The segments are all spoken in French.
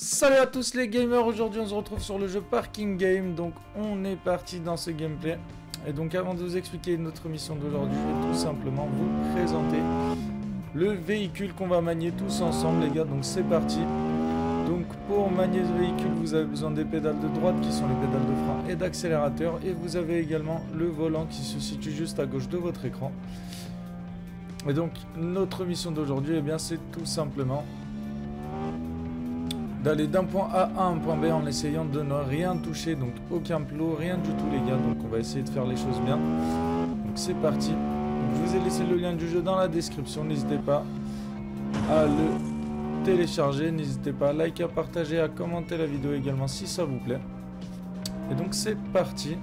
Salut à tous les gamers, aujourd'hui on se retrouve sur le jeu Parking Game, donc on est parti dans ce gameplay. Et donc avant de vous expliquer notre mission d'aujourd'hui, je vais tout simplement vous présenter le véhicule qu'on va manier tous ensemble les gars, donc c'est parti. Donc pour manier ce véhicule, vous avez besoin des pédales de droite qui sont les pédales de frein et d'accélérateur, et vous avez également le volant qui se situe juste à gauche de votre écran. Et donc notre mission d'aujourd'hui, eh bien c'est tout simplement d'aller d'un point A à un point B en essayant de ne rien toucher, donc aucun plot, rien du tout les gars, donc on va essayer de faire les choses bien. Donc c'est parti, donc, je vous ai laissé le lien du jeu dans la description, n'hésitez pas à le télécharger, n'hésitez pas à liker, à partager, à commenter la vidéo également si ça vous plaît. Et donc c'est parti.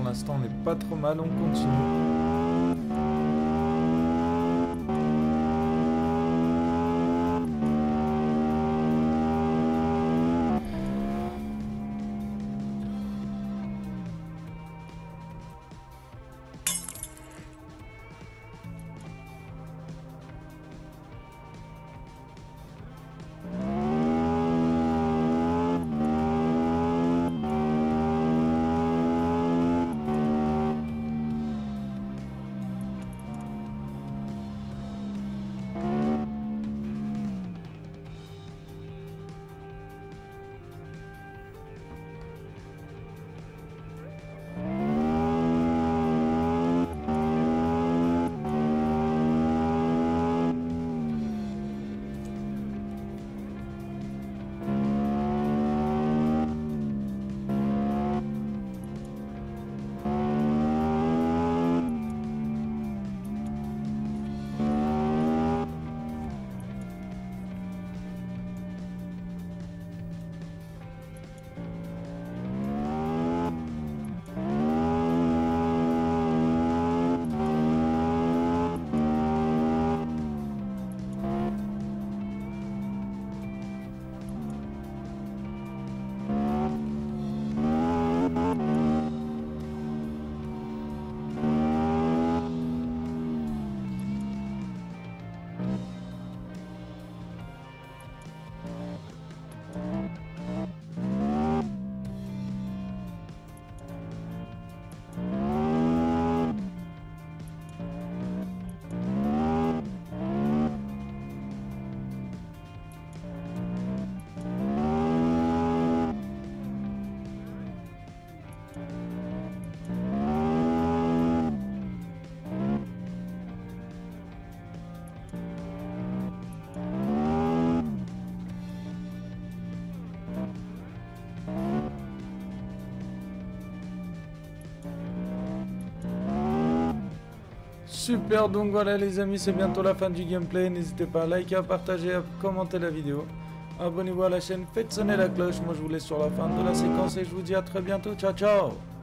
l'instant on n'est pas trop mal, on continue. Super, donc voilà les amis, c'est bientôt la fin du gameplay. N'hésitez pas à liker, à partager, à commenter la vidéo. Abonnez-vous à la chaîne, faites sonner la cloche. Moi je vous laisse sur la fin de la séquence et je vous dis à très bientôt. Ciao ciao.